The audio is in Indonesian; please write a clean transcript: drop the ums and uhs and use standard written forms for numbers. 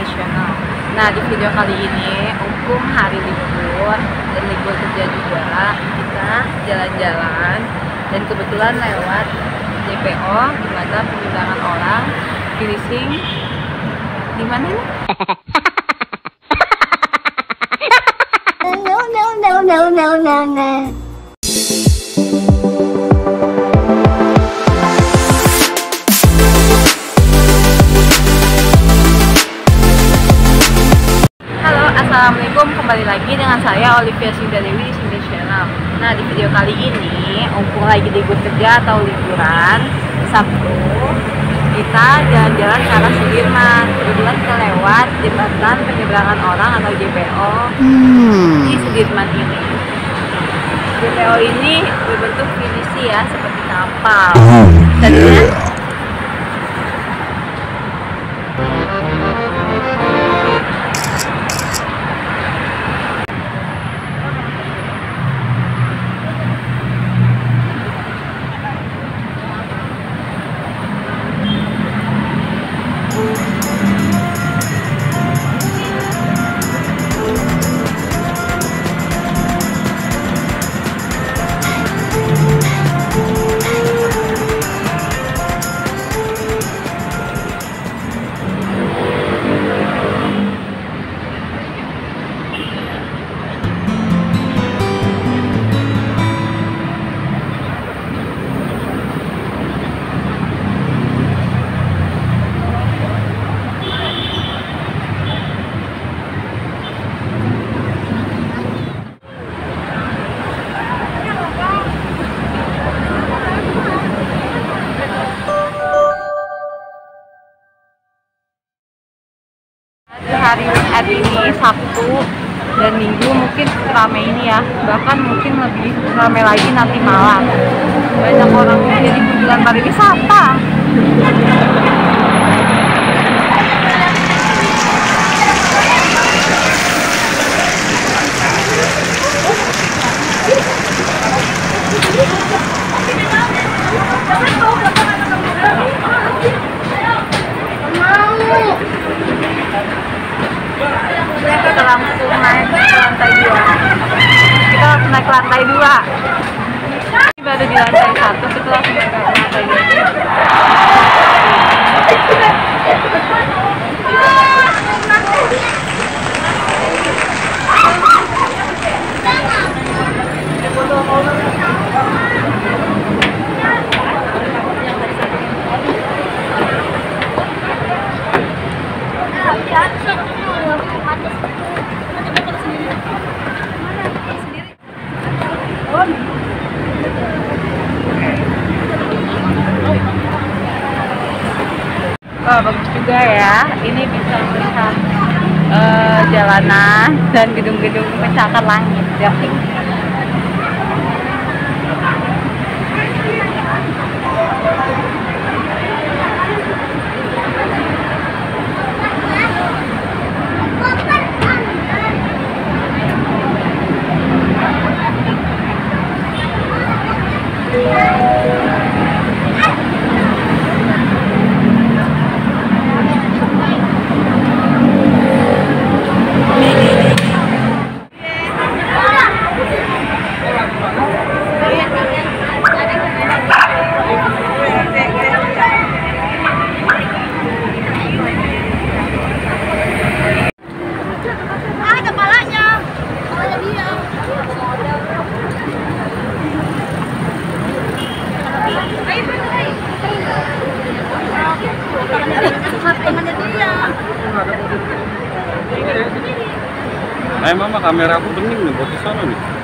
Internasional. Nah, di video kali ini mumpung hari libur dan libur kerja juga, kita jalan-jalan dan kebetulan lewat JPO, jembatan penyeberangan orang, finishing di mana nih? No. Assalamualaikum, kembali lagi dengan saya Olivia Sinda Dewi di Sinda Channel. Nah, di video kali ini mumpung lagi libur kerja atau liburan Sabtu, kita jalan-jalan ke arah Sudirman. Kebetulan kita lewat jembatan penyeberangan orang atau JPO di Sudirman ini. JPO ini berbentuk pinisi ya, seperti kapal. Tadinya hari weekend ini Sabtu dan Minggu mungkin ramai ini ya, bahkan mungkin lebih ramai lagi nanti malam. Banyak orang jadi kunjungan pariwisata. Kita langsung naik ke lantai 2. Kita langsung naik ke lantai 2. Ini baru di lantai 1, kita langsung naik ke lantai 2. Wah, bagus juga ya. Ini bisa melihat jalanan dan gedung-gedung pencakar langit yang tinggi. Mama, kamera aku bening nih buat di sana nih.